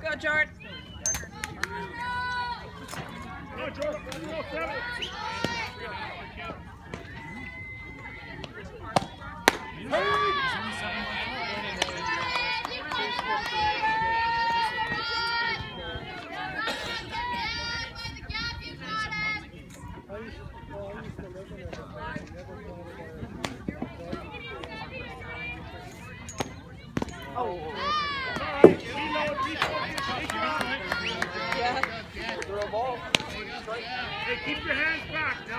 Go, Jordan. Go, Jordan. Go, 7. Hey, keep your hands back now.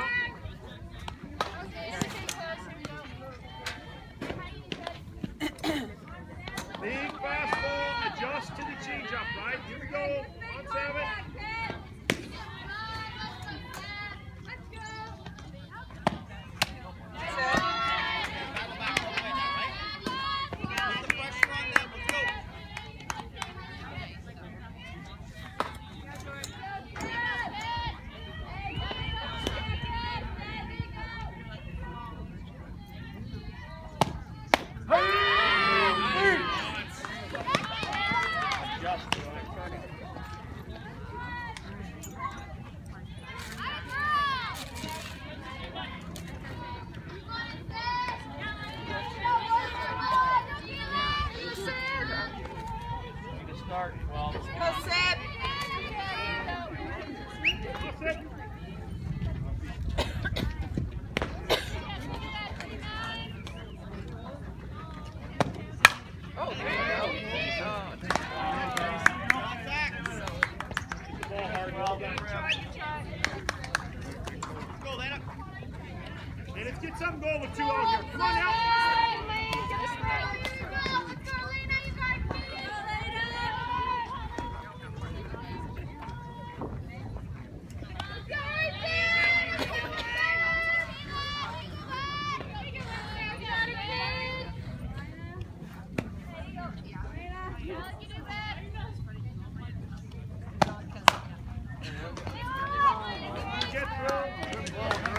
Big fastball, adjust to the changeup, right? Here we go. On 7. Go, Seb. Oh, there you go. Hey, let's get something going with 2 out here. Come on now. Get through. Good ball.